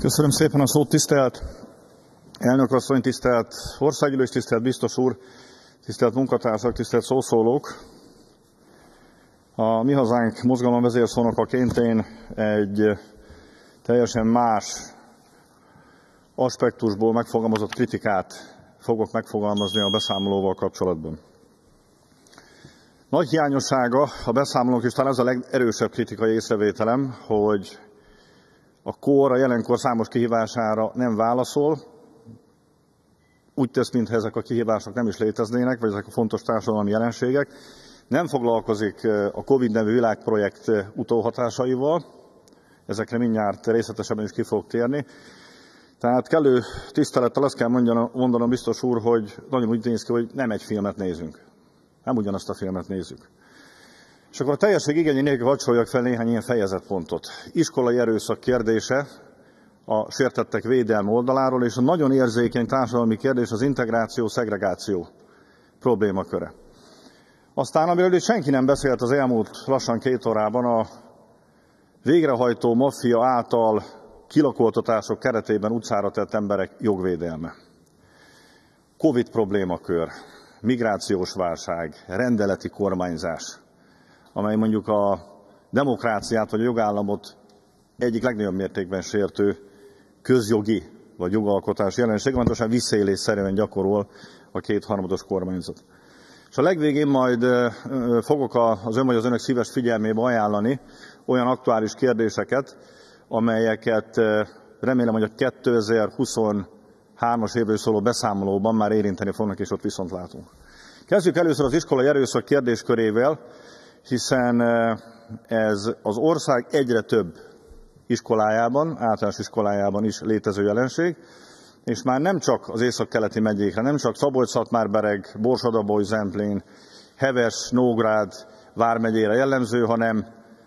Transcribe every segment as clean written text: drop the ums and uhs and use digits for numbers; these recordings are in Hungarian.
Köszönöm szépen a szót, tisztelt elnök asszony, tisztelt országgyűlés, tisztelt biztos úr, tisztelt munkatársak, tisztelt szószólók. A Mi Hazánk mozgalom vezérszónokaként én egy teljesen más aspektusból megfogalmazott kritikát fogok megfogalmazni a beszámolóval kapcsolatban. Nagy hiányossága a beszámolónk, és talán ez a legerősebb kritikai észrevételem, hogy a jelenkor számos kihívására nem válaszol, úgy tesz, mintha ezek a kihívások nem is léteznének, vagy ezek a fontos társadalmi jelenségek. Nem foglalkozik a Covid nevű világprojekt utóhatásaival, ezekre mindjárt részletesebben is ki fogok térni. Tehát kellő tisztelettel azt kell mondanom, biztos úr, hogy nagyon úgy néz ki, hogy nem egy filmet nézünk. Nem ugyanazt a filmet nézzük. És akkor a teljesség igénye nélkül vacsoljak fel néhány ilyen fejezetpontot. Iskolai erőszak kérdése a sértettek védelme oldaláról, és a nagyon érzékeny társadalmi kérdés az integráció-szegregáció problémaköre. Aztán, amiről itt senki nem beszélt az elmúlt lassan 2 órában, a végrehajtó maffia által kilakoltatások keretében utcára tett emberek jogvédelme. Covid problémakör, migrációs válság, rendeleti kormányzás, amely mondjuk a demokráciát vagy a jogállamot egyik legnagyobb mértékben sértő közjogi vagy jogalkotás jelenség, pontosan visszaélésszerűen gyakorol a 2/3 kormányzat. És a legvégén majd fogok az ön vagy az önök szíves figyelmébe ajánlani olyan aktuális kérdéseket, amelyeket remélem, hogy a 2023-as évről szóló beszámolóban már érinteni fognak, és ott viszont látunk. Kezdjük először az iskolai erőszak kérdéskörével, hiszen ez az ország egyre több iskolájában, általános iskolájában is létező jelenség, és már nem csak az északkeleti megyékre, nem csak Szabolcs-Szatmárbereg, Borsod-Abaúj, Zemplén, Heves, Nógrád vármegyére jellemző, hanem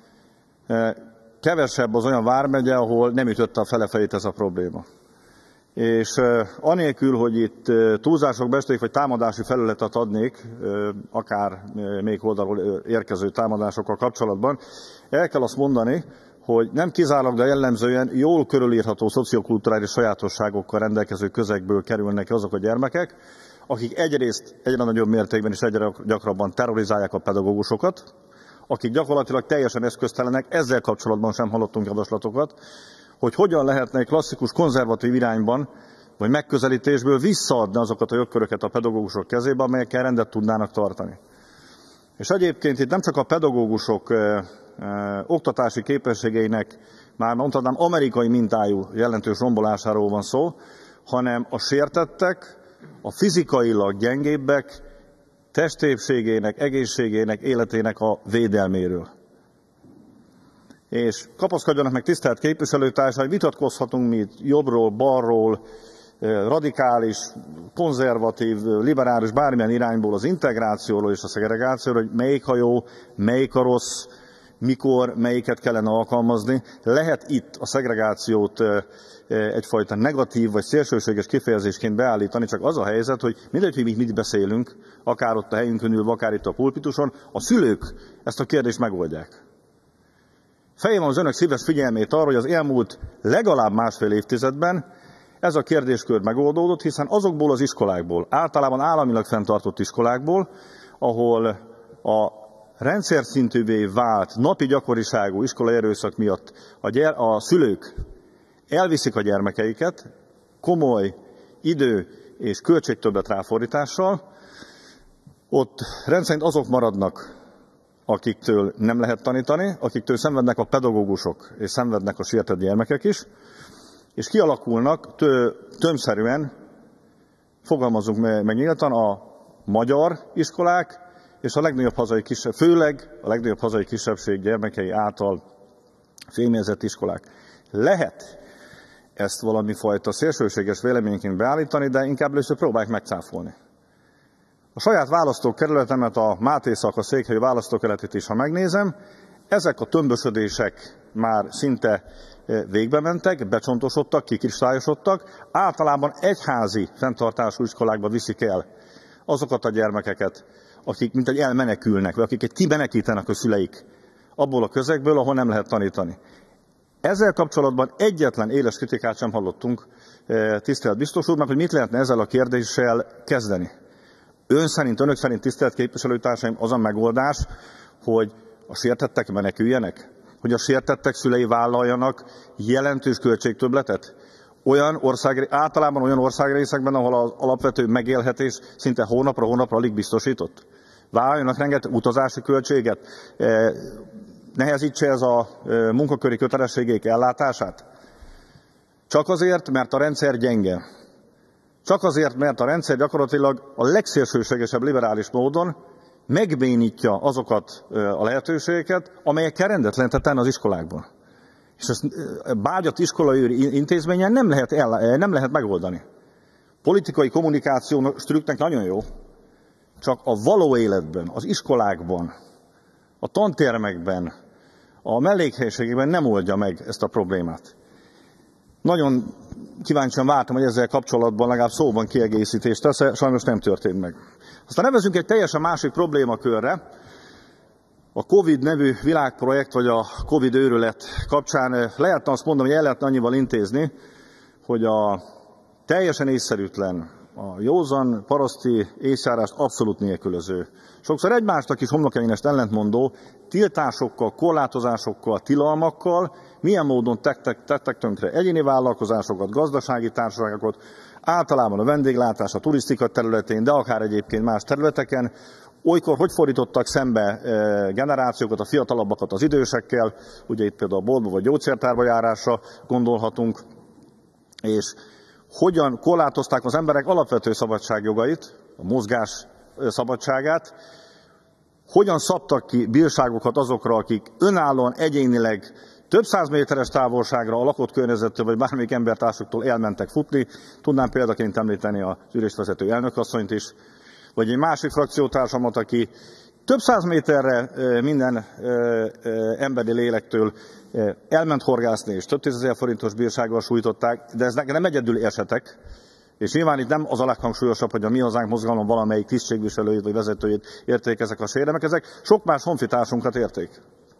kevesebb az olyan vármegye, ahol nem ütötte a fele-fejét ez a probléma. És anélkül, hogy itt túlzások besték, vagy támadási felületet adnék, akár még oldalról érkező támadásokkal kapcsolatban, el kell azt mondani, hogy nem kizárólag, de jellemzően jól körülírható szociokulturális sajátosságokkal rendelkező közegből kerülnek azok a gyermekek, akik egyrészt egyre nagyobb mértékben és egyre gyakrabban terrorizálják a pedagógusokat, akik gyakorlatilag teljesen eszköztelenek, ezzel kapcsolatban sem hallottunk javaslatokat, hogy hogyan lehetne egy klasszikus konzervatív irányban, vagy megközelítésből visszaadni azokat a jogköröket a pedagógusok kezébe, amelyekkel rendet tudnának tartani. És egyébként itt nem csak a pedagógusok oktatási képességeinek, már mondhatnám amerikai mintájú jelentős rombolásáról van szó, hanem a sértettek, a fizikailag gyengébbek testépségének, egészségének, életének a védelméről. És kapaszkodjanak meg, tisztelt képviselőtársaim, vitatkozhatunk mi jobbról, balról, radikális, konzervatív, liberális, bármilyen irányból az integrációról és a szegregációról, hogy melyik a jó, melyik a rossz, mikor, melyiket kellene alkalmazni. Lehet itt a szegregációt egyfajta negatív vagy szélsőséges kifejezésként beállítani, csak az a helyzet, hogy mindegy, hogy mi mit beszélünk, akár ott a helyünkön ülve, akár itt a pulpituson, a szülők ezt a kérdést megoldják. Felhívom az önök szíves figyelmét arra, hogy az elmúlt legalább 1,5 évtizedben ez a kérdéskör megoldódott, hiszen azokból az iskolákból, általában államilag fenntartott iskolákból, ahol a rendszer szintűvé vált napi gyakoriságú iskolai erőszak miatt a szülők elviszik a gyermekeiket komoly idő és költségtöbblet ráfordítással, ott rendszerint azok maradnak, akiktől nem lehet tanítani, akiktől szenvednek a pedagógusok és szenvednek a sértett gyermekek is, és kialakulnak tömszerűen, fogalmazunk meg nyíltan, a magyar iskolák és a legnagyobb hazai főleg a legnagyobb hazai kisebbség gyermekei által fémjelzett iskolák. Lehet ezt valami fajta szélsőséges véleményként beállítani, de inkább először próbálják megcáfolni. A saját választókerületemet, a Máté szakasz székhelyű választókerületét is, ha megnézem, ezek a tömbösödések már szinte végbe mentek, becsontosodtak, kikristályosodtak, általában egyházi fenntartású iskolákba viszik el azokat a gyermekeket, akik mintegy elmenekülnek, vagy akiket kimenekítenek a szüleik abból a közegből, ahol nem lehet tanítani. Ezzel kapcsolatban egyetlen éles kritikát sem hallottunk, tisztelt biztos úr, hogy mit lehetne ezzel a kérdéssel kezdeni. Önök szerint, tisztelt képviselőtársaim, az a megoldás, hogy a sértettek meneküljenek? Hogy a sértettek szülei vállaljanak jelentős költségtöbbletet? Általában olyan országrészekben, ahol az alapvető megélhetés szinte hónapra alig biztosított? Vállaljanak rengeteg utazási költséget? Nehezítse ez a munkaköri kötelességek ellátását? Csak azért, mert a rendszer gyenge. Csak azért, mert a rendszer gyakorlatilag a legszélsőségesebb liberális módon megbénítja azokat a lehetőségeket, amelyekkel rendetlenített az iskolákban. És ezt bágyat iskolaőri intézményen nem lehet megoldani. Politikai kommunikációs trükknek nagyon jó, csak a való életben, az iskolákban, a tantermekben, a mellékhelyiségekben nem oldja meg ezt a problémát. Nagyon kíváncsian vártam, hogy ezzel kapcsolatban legalább szóban kiegészítést tesz, sajnos nem történt meg. Aztán nevezünk egy teljesen másik problémakörre. A Covid nevű világprojekt, vagy a Covid őrület kapcsán lehetne azt mondani, hogy el lehetne annyival intézni, hogy a teljesen észszerűtlen, a józan paraszti észjárást abszolút nélkülöző, sokszor egymásnak is homlokegyenest ellentmondó tiltásokkal, korlátozásokkal, tilalmakkal milyen módon tettek tönkre egyéni vállalkozásokat, gazdasági társaságokat, általában a vendéglátás, a turisztika területén, de akár egyébként más területeken. Olykor hogy fordítottak szembe generációkat, a fiatalabbakat az idősekkel, ugye itt például a boltba vagy gyógyszertárba járásra gondolhatunk, és hogyan korlátozták az emberek alapvető szabadságjogait, a mozgás szabadságát, hogyan szabtak ki bírságokat azokra, akik önállóan, egyénileg több száz méteres távolságra a lakott környezettől vagy bármelyik embertársuktól elmentek futni. Tudnám példaként említeni az ülésvezető elnökasszonyt is, vagy egy másik frakciótársamat, aki több száz méterre minden emberi lélektől elment horgászni, és több tízezer forintos bírsággal sújtották, de ez nem egyedül esetek, és nyilván itt nem az a leghangsúlyosabb, hogy a Mi Hazánk mozgalom valamelyik tisztségviselőjét vagy vezetőjét érték ezek a sérelmek, ezek sok más honfitársunkat érték.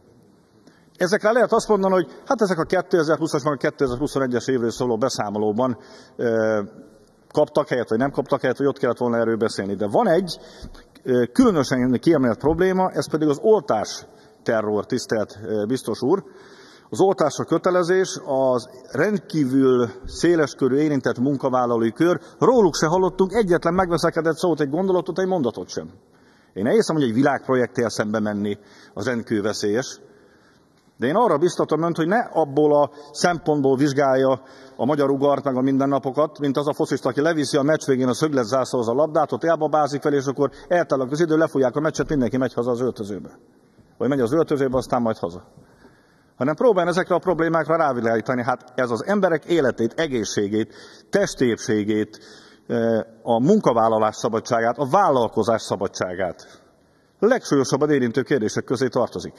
Ezekre lehet azt mondani, hogy hát ezek a 2020-as, meg a 2021-es évről szóló beszámolóban kaptak helyet, vagy nem kaptak helyet, vagy ott kellett volna erről beszélni. De van egy különösen kiemelt probléma, ez pedig az oltás terror, tisztelt biztos úr. Az oltásra kötelezés, az rendkívül széleskörű érintett munkavállalói kör, róluk se hallottunk egyetlen megveszekedett szót, egy gondolatot, egy mondatot sem. Én elhiszem, hogy egy világprojekttel szembe menni az rendkívül veszélyes, de én arra biztatom önt, hogy ne abból a szempontból vizsgálja a magyar ugart, meg a mindennapokat, mint az a focista, aki leviszi a meccs végén a szögletzászlóhoz a labdát, ott elbabázik fel, és akkor eltelek az idő, lefújják a meccset, mindenki megy haza az öltözőbe. Vagy megy az öltözőbe, aztán majd haza. Hanem próbálj ezekre a problémákra rávilágítani. Hát ez az emberek életét, egészségét, testépségét, a munkavállalás szabadságát, a vállalkozás szabadságát legsúlyosabban érintő kérdések közé tartozik.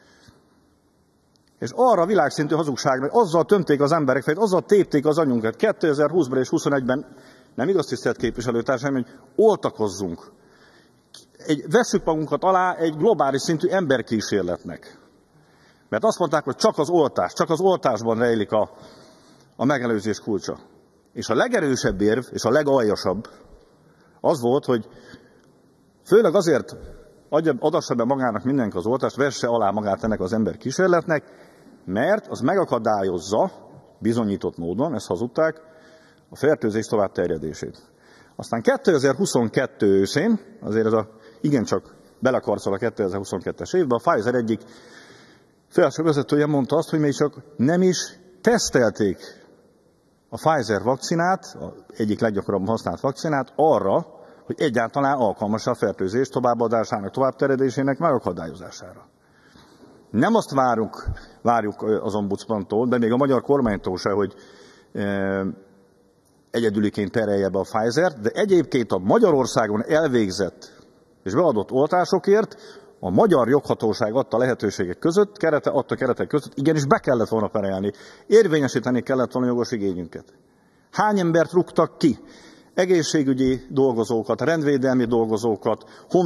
És arra világszintű hazugságra, hogy azzal tömték az emberek fejét, azzal tépték az anyunkat 2020-ban és 2021-ben, nem igaz, tisztelt képviselőtársaim, hogy oltakozzunk. Vesszük magunkat alá egy globális szintű emberkísérletnek. Mert azt mondták, hogy csak az oltásban rejlik a megelőzés kulcsa. És a legerősebb érv, és a legaljasabb az volt, hogy főleg azért adassa be magának mindenki az oltást, vesse alá magát ennek az emberkísérletnek, mert az megakadályozza, bizonyított módon, ezt hazudták, a fertőzés tovább terjedését. Aztán 2022 őszén, azért ez igencsak belekarcol a 2022-es évben, a Pfizer egyik felső vezetője mondta azt, hogy még csak nem is tesztelték a Pfizer vakcinát, egyik leggyakrabban használt vakcinát arra, hogy egyáltalán alkalmas a fertőzés továbbadásának, továbbterjedésének megakadályozására. Nem azt várjuk az ombudsmantól, de még a magyar kormánytól se, hogy egyedüliként terelje be a Pfizer-t, de egyébként a Magyarországon elvégzett és beadott oltásokért a magyar joghatóság adta lehetőségek között, adta keretek között, igenis be kellett volna perelni, érvényesíteni kellett volna jogos igényünket. Hány embert rúgtak ki? Egészségügyi dolgozókat, rendvédelmi dolgozókat, honvédségi dolgozókat, akik másként gondolkodtak,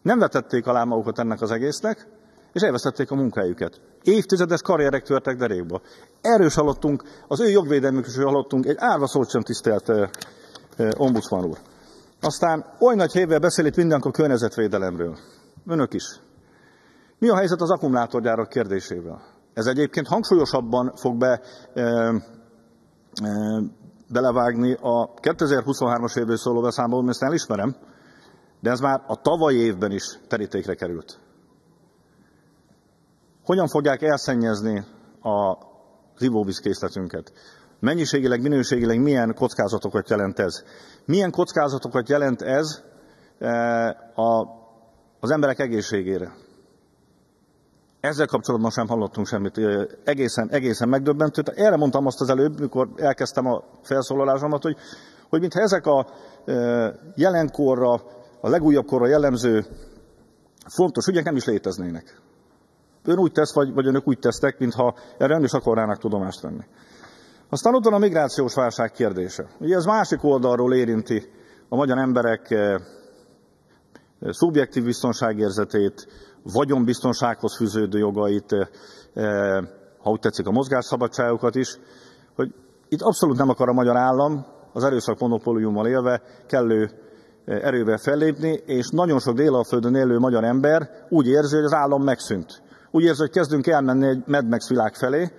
Nem vetették alá magukat ennek az egésznek, és elvesztették a munkájukat. Évtizedes karrierek törtek derékba. Erről is hallottunk, az ő jogvédelmükről hallottunk, egy árva szót sem tisztelt ombudsman úr. Aztán oly nagy hévvel beszél itt mindenki a környezetvédelemről. Önök is. Mi a helyzet az akkumulátorgyárak kérdésével? Ez egyébként hangsúlyosabban fog belevágni a 2023-as évről szóló beszámolón, ezt elismerem, de ez már a tavalyi évben is terítékre került. Hogyan fogják elszennyezni az ivóvízkészletünket? Mennyiségileg, minőségileg milyen kockázatokat jelent ez? Milyen kockázatokat jelent ez az emberek egészségére? Ezzel kapcsolatban sem hallottunk semmit, egészen megdöbbentő. Erre mondtam azt az előbb, mikor elkezdtem a felszólalásomat, hogy mintha ezek a jelenkorra, a legújabb korra jellemző fontos ügyek nem is léteznének. Ön úgy tesz, vagy önök úgy tesztek, mintha erre nem is akarnának tudomást venni. Aztán ott van a migrációs válság kérdése. Ugye ez másik oldalról érinti a magyar emberek szubjektív biztonságérzetét, vagyonbiztonsághoz fűződő jogait, ha úgy tetszik a mozgásszabadságokat is, hogy itt abszolút nem akar a magyar állam az erőszak monopóliummal élve kellő erővel fellépni, és nagyon sok Dél-Alföldön élő magyar ember úgy érzi, hogy az állam megszűnt. Úgy érzi, hogy kezdünk elmenni egy Mad Max világ felé,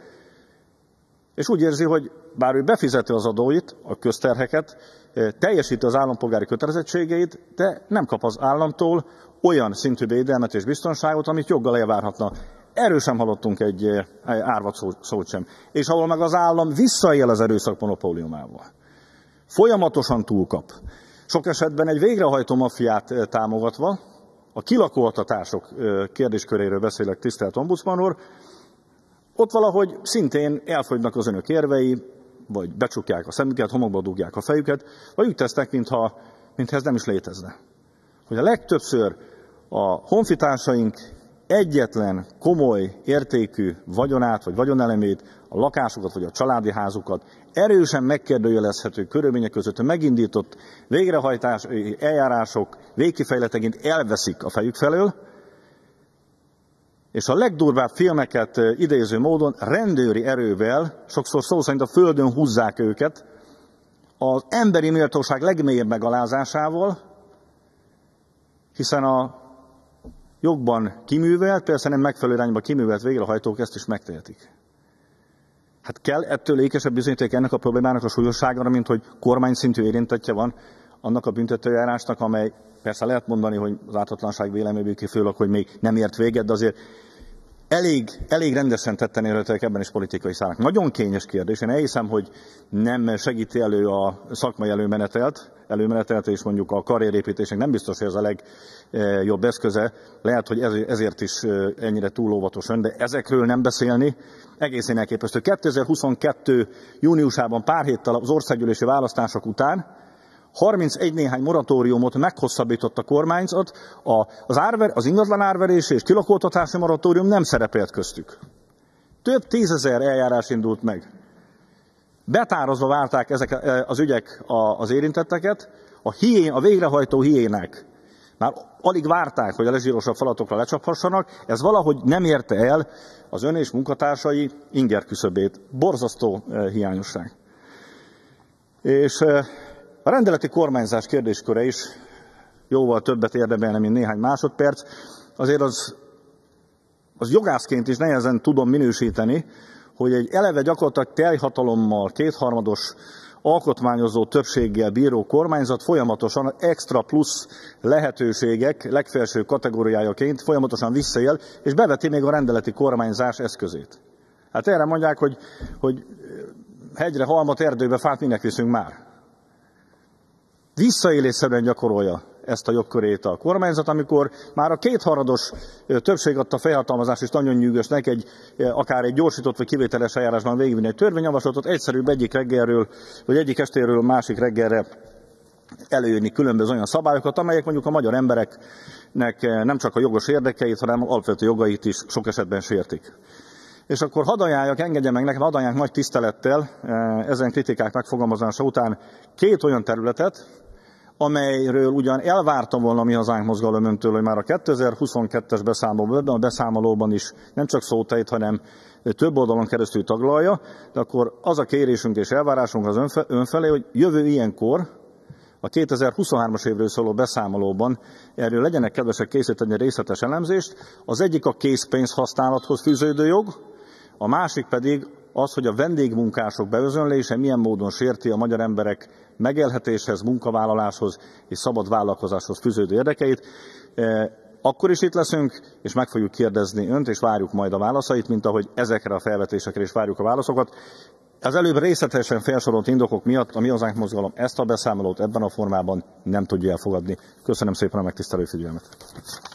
és úgy érzi, hogy bár ő befizeti az adóit, a közterheket, teljesíti az állampolgári kötelezettségeit, de nem kap az államtól olyan szintű védelmet és biztonságot, amit joggal elvárhatna. Erről sem hallottunk egy árvat szót sem. És ahol meg az állam visszaél az erőszak monopóliumával. Folyamatosan túlkap. Sok esetben egy végrehajtó maffiát támogatva, a kilakoltatások kérdésköréről beszélek, tisztelt ombudsman úr, ott valahogy szintén elfogynak az önök érvei, vagy becsukják a szemüket, homokba dugják a fejüket, vagy úgy tesznek, mintha ez nem is létezne. Hogy a legtöbbször a honfitársaink egyetlen komoly értékű vagyonát, vagy vagyonelemét, a lakásukat, vagy a családi házukat erősen megkérdőjelezhető körülmények között megindított végrehajtás eljárások végkifejleteként elveszik a fejük felől, és a legdurvább filmeket idéző módon rendőri erővel, sokszor szó szerint a földön húzzák őket, az emberi méltóság legmélyebb megalázásával, hiszen a jogban kiművelt, persze nem megfelelő irányba kiművelt végrehajtók ezt is megtehetik. Hát kell ettől ékesebb bizonyíték ennek a problémának a súlyosságára, mint hogy kormányszintű érintettje van annak a büntetőjárásnak, amely persze lehet mondani, hogy az ártatlanság véleményből kifejezőleg, hogy még nem ért véget, de azért elég rendesen tetten érhetőek ebben is politikai szálak. Nagyon kényes kérdés. Én elhiszem, hogy nem segíti elő a szakmai előmenetelt, és mondjuk a karrierépítésnek nem biztos, hogy ez a legjobb eszköze. Lehet, hogy ezért is ennyire túl óvatos ön, de ezekről nem beszélni egészen elképesztő. 2022. júniusában pár héttel az országgyűlési választások után 31 néhány moratóriumot meghosszabbított a kormányzat, az ingatlan árverés és kilakoltatási moratórium nem szerepelt köztük. Több tízezer eljárás indult meg. Betározva várták ezek az ügyek az érintetteket, a végrehajtó hiénák már alig várták, hogy a legzsírosabb falatokra lecsaphassanak, ez valahogy nem érte el az ön és munkatársai inger küszöbét. Borzasztó hiányosság. És a rendeleti kormányzás kérdésköre is jóval többet érdemelne, mint néhány másodperc. Azért az jogászként is nehezen tudom minősíteni, hogy egy eleve gyakorlatilag teljhatalommal, kétharmados alkotmányozó többséggel bíró kormányzat folyamatosan extra plusz lehetőségek legfelső kategóriájaként folyamatosan visszaél, és beveti még a rendeleti kormányzás eszközét. Hát erre mondják, hogy hegyre, halmat, erdőbe, fát minek viszünk már. Visszaélésszerűen gyakorolja ezt a jogkörét a kormányzat, amikor már a kétharmados többség adta felhatalmazás is nagyon nyűgösnek akár egy gyorsított vagy kivételes eljárásban végigvinni egy törvényjavaslatot, egyszerűbb egyik reggelről, vagy egyik estéről másik reggelre előírni különböző olyan szabályokat, amelyek mondjuk a magyar embereknek nem csak a jogos érdekeit, hanem alapvető jogait is sok esetben sértik. És akkor engedje meg nekem, hadd ajánljak nagy tisztelettel ezen kritikák megfogalmazása után két olyan területet, amelyről ugyan elvártam volna a Mi Hazánk Mozgalom öntől, hogy már a 2022-es beszámolóban is nem csak szót ejt, hanem több oldalon keresztül taglalja, de akkor az a kérésünk és elvárásunk az önfelé, hogy jövő ilyenkor, a 2023-as évről szóló beszámolóban erről legyenek kedvesek készíteni részletes elemzést. Az egyik a készpénz használathoz fűződő jog, a másik pedig az, hogy a vendégmunkások beözönlése milyen módon sérti a magyar emberek megélhetéshez, munkavállaláshoz és szabad vállalkozáshoz fűződő érdekeit. Akkor is itt leszünk, és meg fogjuk kérdezni önt, és várjuk majd a válaszait, mint ahogy ezekre a felvetésekre is várjuk a válaszokat. Az előbb részletesen felsorolt indokok miatt a Mi Hazánk Mozgalom ezt a beszámolót ebben a formában nem tudja elfogadni. Köszönöm szépen a megtisztelő figyelmet.